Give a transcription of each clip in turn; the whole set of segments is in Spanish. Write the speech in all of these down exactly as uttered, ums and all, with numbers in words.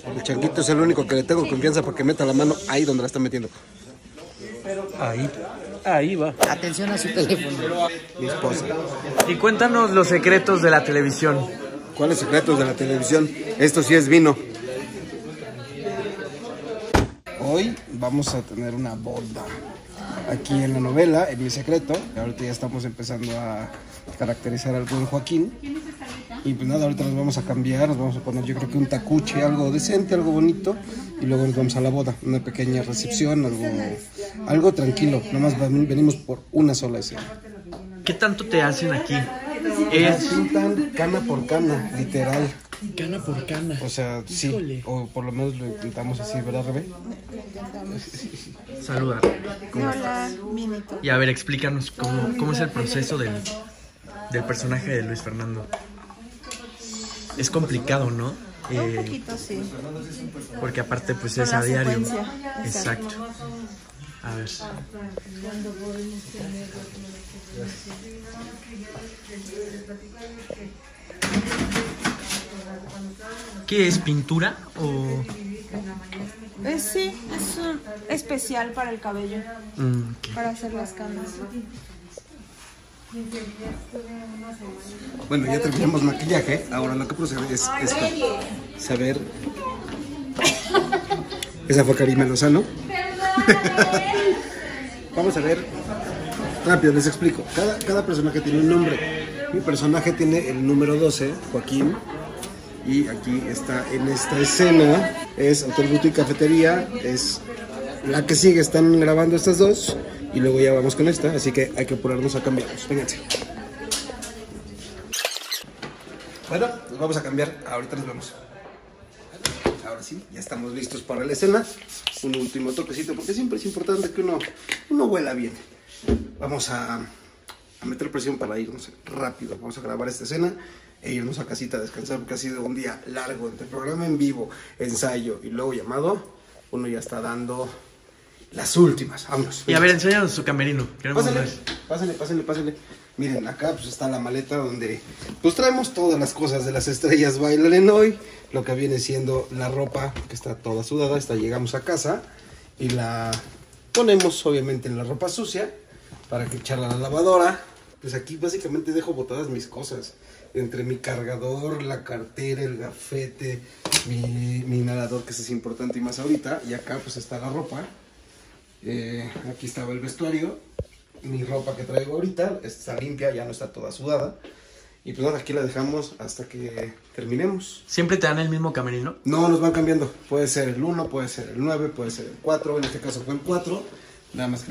El changuito es el único que le tengo confianza porque meta la mano ahí donde la está metiendo. Ahí, ahí va. Atención a su teléfono. Mi esposa. Y cuéntanos los secretos de la televisión. ¿Cuáles secretos de la televisión? Esto sí es vino. Hoy vamos a tener una boda. Aquí en la novela, en Mi Secreto. Ahorita ya estamos empezando a caracterizar al buen Joaquín. Y pues nada, ahorita nos vamos a cambiar, nos vamos a poner yo creo que un tacuche, algo decente, algo bonito. Y luego nos vamos a la boda, una pequeña recepción, algo, algo tranquilo. Nada más venimos por una sola escena. ¿Qué tanto te hacen aquí? Es... pintan cana por cana, literal. Cana por cana. O sea, sí, Híjole. O por lo menos lo intentamos así, ¿verdad, Rebe? Saluda. Hola, Minito. Y a ver, explícanos cómo, cómo es el proceso del, del personaje de Luis Fernando. Es complicado, ¿no? Eh, un poquito, sí. Porque aparte, pues es a diario. Exacto. A ver. ¿Qué es, pintura o...? Eh, sí, es un especial para el cabello, Mm, okay. Para hacer las canas. Bueno, ya terminamos maquillaje. Ahora lo que procede es esto. Saber... Esa fue Karime Lozano. Vamos a ver. Rápido, les explico. Cada, cada personaje tiene un nombre. Mi personaje tiene el número doce, Joaquín. Y aquí está en esta escena. Es Hotel Buto y Cafetería. Es la que sigue. Están grabando estas dos. Y luego ya vamos con esta. Así que hay que apurarnos a cambiarnos. Vénganse. Bueno, nos vamos a cambiar. Ahorita nos vemos. Ahora sí, ya estamos listos para la escena. Un último toquecito, porque siempre es importante que uno, uno huela bien. Vamos a, a meter presión para irnos rápido. Vamos a grabar esta escena e irnos a casita a descansar, porque ha sido un día largo entre programa en vivo, ensayo y luego llamado. Uno ya está dando las últimas. Vámonos. Y a ver, enséñanos su camerino. Pásenle, pásenle, pásenle, pásenle. Miren, acá pues está la maleta donde pues traemos todas las cosas de las estrellas bailan hoy. Lo que viene siendo la ropa que está toda sudada. Esta llegamos a casa y la ponemos obviamente en la ropa sucia para que echarla a la lavadora. Pues aquí básicamente dejo botadas mis cosas. Entre mi cargador, la cartera, el gafete, mi, mi inhalador, que eso es importante y más ahorita. Y acá pues está la ropa. Eh, aquí estaba el vestuario. Mi ropa que traigo ahorita está limpia, ya no está toda sudada. Y pues nada, aquí la dejamos hasta que terminemos. ¿Siempre te dan el mismo camerino? No, nos van cambiando. Puede ser el uno, puede ser el nueve, puede ser el cuatro. En este caso fue el cuatro. Nada más que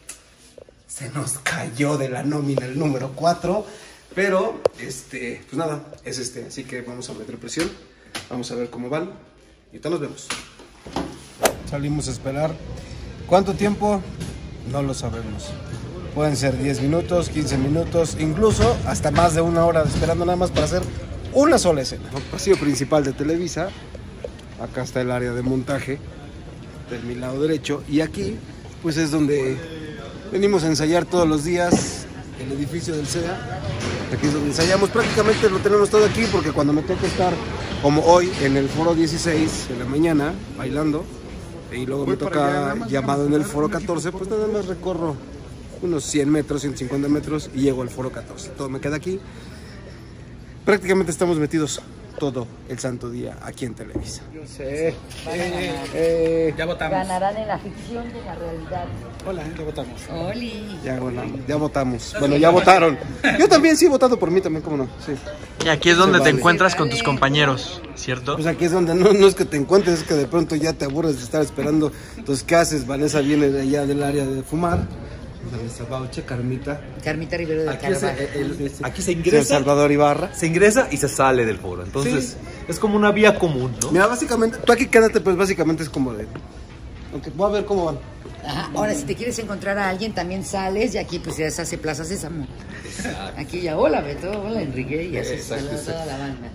se nos cayó de la nómina el número cuatro. Pero, este, pues nada, es este. Así que vamos a meter presión. Vamos a ver cómo van. Y ahorita nos vemos. Salimos a esperar. ¿Cuánto tiempo? No lo sabemos. Pueden ser diez minutos, quince minutos, incluso hasta más de una hora esperando nada más para hacer una sola escena. El pasillo principal de Televisa. Acá está el área de montaje de mi lado derecho. Y aquí, pues es donde venimos a ensayar todos los días. El edificio del S E A. Aquí es donde ensayamos. Prácticamente lo tenemos todo aquí porque cuando me toca estar, como hoy, en el foro dieciséis de la mañana, bailando, y luego me toca llamado en el foro catorce, pues nada más recorro unos cien metros, ciento cincuenta metros y llego al foro catorce. Todo me queda aquí. Prácticamente estamos metidos todo el santo día aquí en Televisa. Yo sé. Eh, eh, ya votamos. Ganarán en la ficción y en la realidad. Hola, ya votamos. Oli. Ya votamos. Ya votamos. Bueno, ya votaron. Yo también sí he votado por mí también, ¿cómo no? Sí. Y aquí es donde Se te vale. encuentras con tus compañeros, ¿cierto? Pues aquí es donde no, no es que te encuentres, es que de pronto ya te aburres de estar esperando. Entonces, ¿qué haces? Vanessa viene de allá del área de fumar. Vanessa Bauche, Carmita. Carmita Rivero de Aquí, es, Carvalho. el- el- aquí se Señor ingresa, Salvador Ibarra. se ingresa y se sale del foro. Entonces, Sí. es como una vía común, ¿no? Mira, básicamente, tú aquí quédate, pues básicamente es como de... Aunque voy a ver cómo van. Ajá. Ahora, si te quieres encontrar a alguien, también sales y aquí pues ya se hace Plaza Sésamo. Aquí ya, hola Beto, hola Enrique, y así está Exacto, toda exacto. la banda.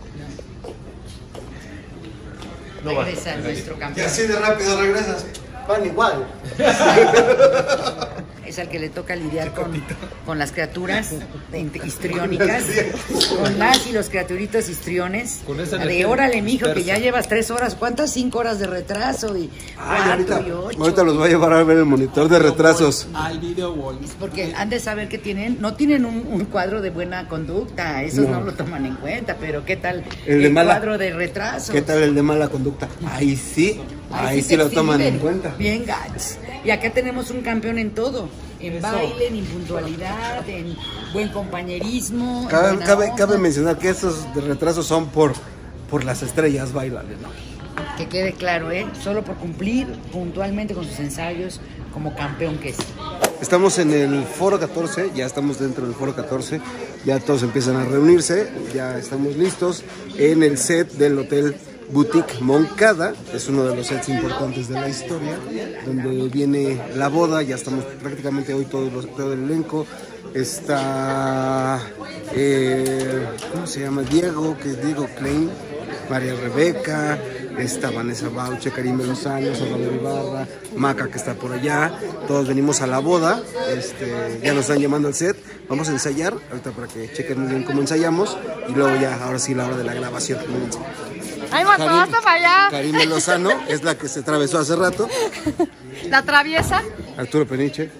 No va. Regresa nuestro Y campeón. así de rápido regresas. Van igual. es al que le toca lidiar con, con las criaturas histriónicas, con las y los criaturitos histriones. Con esa de energía órale, mijo, que dispersa. ya llevas tres horas. ¿Cuántas? Cinco horas de retraso y Ay, cuatro ahorita, y ocho. ahorita los voy a llevar a ver el monitor de retrasos. Al video wall. Porque han de saber que tienen, no tienen un, un cuadro de buena conducta, esos no. No. lo toman en cuenta, pero ¿qué tal El de mala- cuadro de retraso? ¿Qué tal el de mala conducta? Ahí sí, ahí, sí se lo toman en exhiben, cuenta. Bien gachos. Y acá tenemos un campeón en todo, en baile, en impuntualidad, en buen compañerismo. en Cabe, buena cabe, onda. cabe mencionar que estos de retrasos son por, por las estrellas, bailan, ¿no? Que quede claro, ¿eh? Solo por cumplir puntualmente con sus ensayos como campeón que es. Estamos en el Foro catorce, ya estamos dentro del Foro catorce, ya todos empiezan a reunirse, ya estamos listos en el set del Hotel Boutique Moncada, es uno de los sets importantes de la historia, donde viene la boda, ya estamos prácticamente hoy todos los, todo el elenco, está, eh, ¿cómo se llama? Diego, que es Diego Klein, María Rebeca, está Vanessa Bauche, Karim Lozano, Salvador Ibarra, Maca que está por allá, todos venimos a la boda, este, ya nos están llamando al set, vamos a ensayar, ahorita para que chequen muy bien cómo ensayamos, y luego ya, ahora sí, la hora de la grabación. Ay, Marta, basta para allá. Karim Lozano es la que se atravesó hace rato, La traviesa. Arturo Peniche,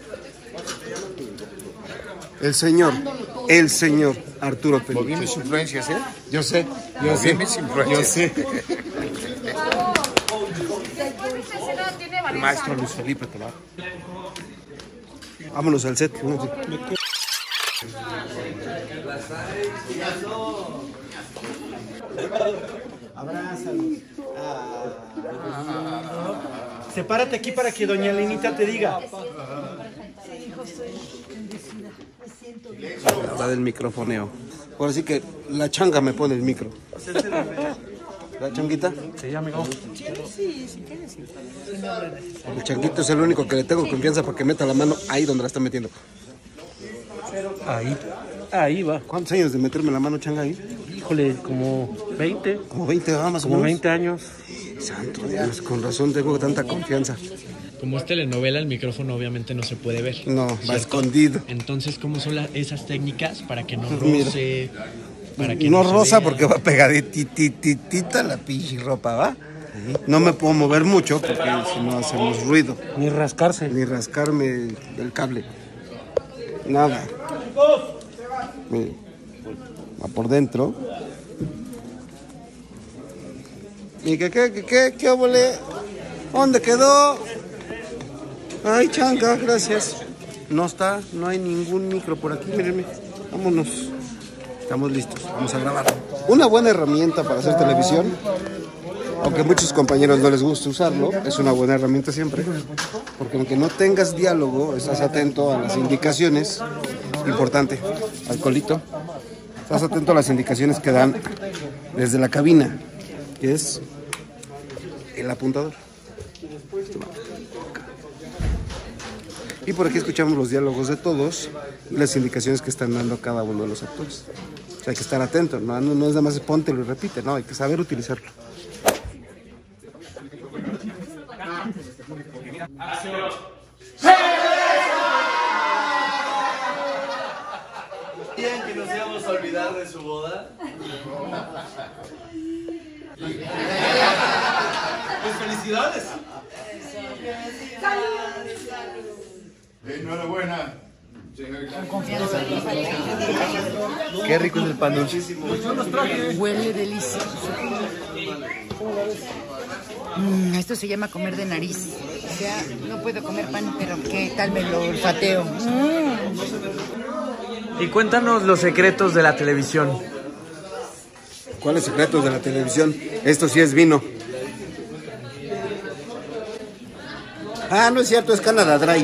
el señor, el señor Arturo Peniche. Moví mis influencias, ¿eh? Yo sé, yo Moví sé, mis influencias. yo sé. El maestro Luis Felipe Tobar. Vámonos al set. Sepárate aquí para que doña Lenita te diga. La del microfoneo. Ahora sí que la changa me pone el micro. ¿La changuita? Sí, amigo. El changuito es el único que le tengo confianza para que meta la mano ahí donde la está metiendo. Ahí. Ahí va. ¿Cuántos años de meterme la mano changa ahí? Híjole, como veinte. Como veinte, ah, más o Como menos. veinte años. Santo Dios, con razón tengo tanta confianza. Como es telenovela, el micrófono obviamente no se puede ver. No, va ¿cierto? escondido. Entonces, ¿cómo son la- esas técnicas para que no Mira. roce? Para que No se rosa vea? porque va pegaditititita la pinche ropa, ¿va? No me puedo mover mucho porque si no hacemos ruido. Ni rascarse. Ni rascarme el cable. Nada. Mire, va por dentro. ¿Y qué, qué, qué, qué, qué óvole? ¿Dónde quedó? Ay, changa, gracias. No está, no hay ningún micro por aquí, mírenme. Vámonos. Estamos listos, vamos a grabar. Una buena herramienta para hacer televisión, aunque a muchos compañeros no les gusta usarlo, es una buena herramienta siempre, porque aunque no tengas diálogo, estás atento a las indicaciones, importante, alcoholito, estás atento a las indicaciones que dan desde la cabina, que es el apuntador. Y por aquí escuchamos los diálogos de todos y las indicaciones que están dando cada uno de los actores. O sea, hay que estar atento, no, no, no es nada más póntelo y repite, no, hay que saber utilizarlo. ¿Quieren que nos íbamos a olvidar de su boda? Pues felicidades. Enhorabuena. Con confianza. Qué rico es el pan dulcísimo. Huele delicioso. Mm, esto se llama comer de nariz. O sea, no puedo comer pan, pero ¿qué tal me lo olfateo? Mm. Y cuéntanos los secretos de la televisión. ¿Cuáles secretos de la televisión? Esto sí es vino. Ah, no es cierto, es Canada Dry.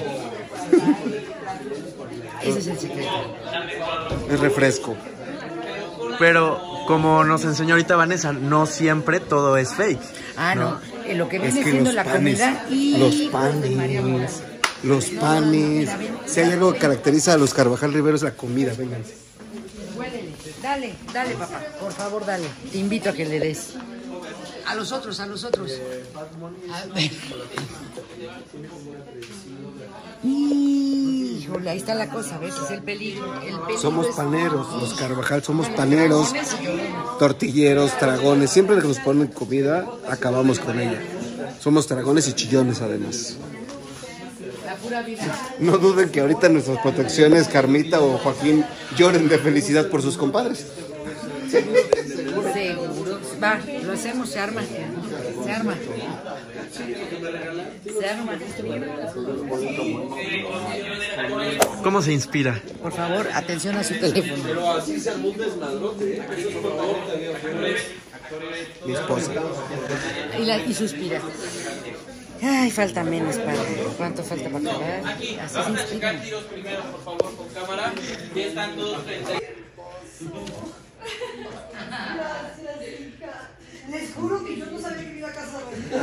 Ese es el secreto. Es refresco. Pero, como nos enseñó ahorita Vanessa, no siempre todo es fake. Ah, no. Eh, lo que Es viene que siendo los la panes, comida y... los panes, los panes. Si hay algo que caracteriza a los Carvajal Rivero es la comida, vénganse. Huélele. Dale, dale, papá. Por favor, dale. Te invito a que le des. A los otros, a los otros. A ver. Y... Híjole, ahí está la cosa, ¿ves? Es el peligro. El peligro Somos es- paneros, los Carvajal somos paneros, tortilleros, dragones. Siempre que nos ponen comida, acabamos con ella. Somos dragones y chillones además. La pura vida. No duden que ahorita nuestras protecciones, Carmita o Joaquín, lloren de felicidad por sus compadres. Seguro. Va, lo hacemos, se arma. Se arma. Se arma. ¿Cómo se inspira? Por favor, atención a su teléfono. Mi esposa. Y, la, y suspira. Ay, falta menos, padre. ¿Cuánto falta para acabar? Así se inspira. Les juro que yo no sabía que iba a casa.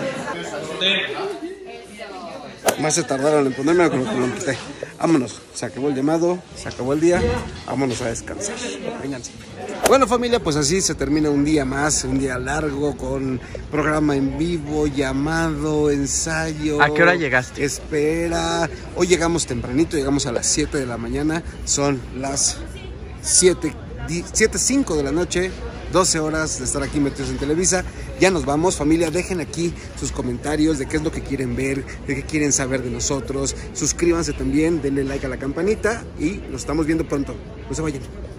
Más se tardaron en ponerme con lo que lo quité. Vámonos, se acabó el llamado, se acabó el día, vámonos a descansar. Vénganse. Bueno, familia, pues así se termina un día más, un día largo con programa en vivo, llamado, ensayo. ¿A qué hora llegaste? Espera. Hoy llegamos tempranito, llegamos a las siete de la mañana, son las siete cinco de la noche. doce horas de estar aquí metidos en Televisa. Ya nos vamos, familia. Dejen aquí sus comentarios de qué es lo que quieren ver, de qué quieren saber de nosotros. Suscríbanse también, denle like a la campanita y nos estamos viendo pronto. No se vayan.